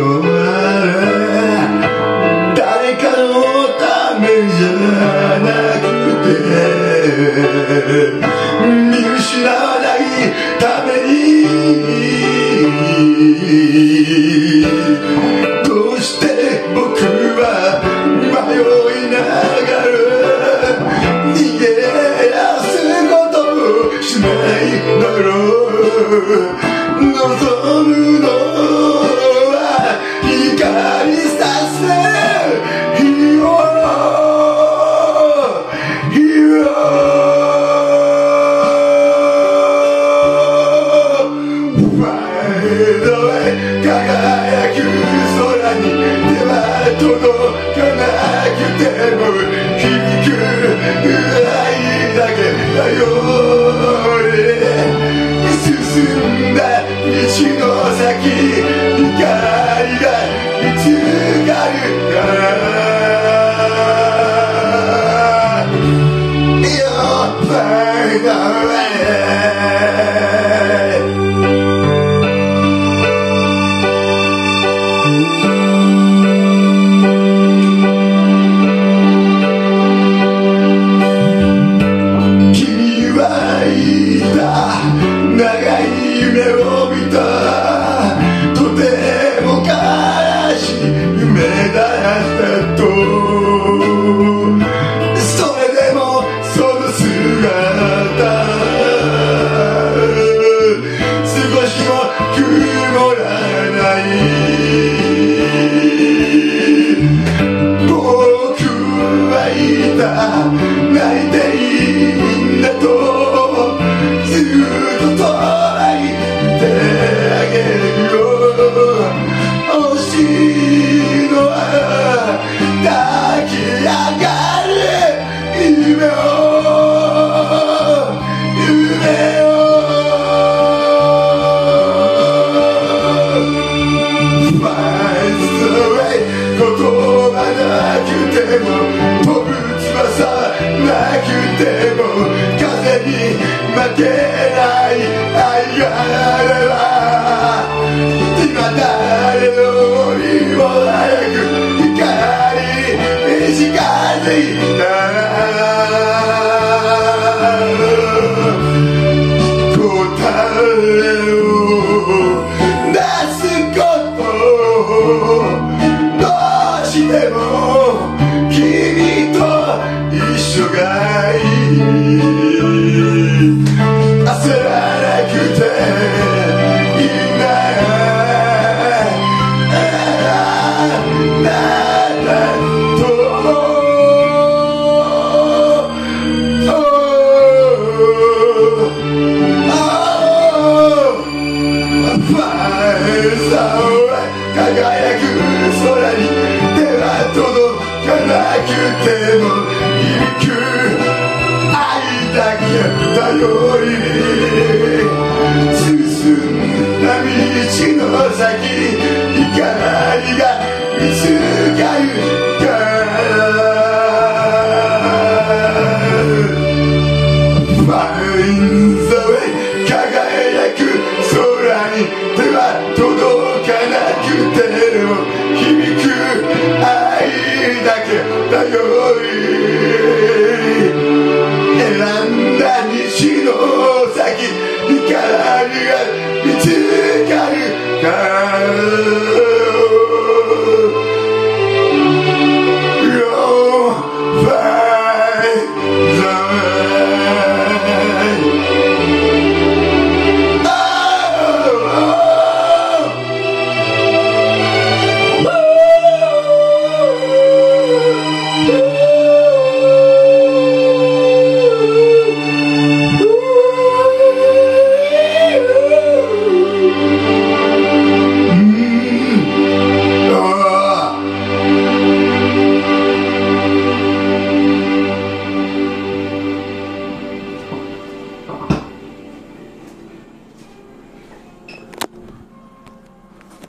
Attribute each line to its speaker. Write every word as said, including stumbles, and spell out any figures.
Speaker 1: 誰かのためじゃなくて見失わないためにどうして僕は迷いながら逃げ出すことをしないだろう。望むのは光させヒーローヒーローファイドウェイ輝く空に手は届かなくても響く愛だけだよ。進んだ道の先光が見つかるからYou'll find a way君はいた長い夢を見たとても悲しい夢だったとそれでもその姿少しも曇らない僕はいた泣いていいんだとずっと捉えてあげるよ。欲しいのは抱き上がる夢を夢を Find the way 言葉なくても飛ぶ翼なくても風に負けない愛があれば今誰よりも早く光に近づいた答えを出すことどうしても君と一緒がいい焦らなくていいなあなたと 輝く空に手は届かなくても響く愛だけ頼り進んだ道の先光が見つかるからFind the way 輝く空に手は届かなくても響く愛だけだよ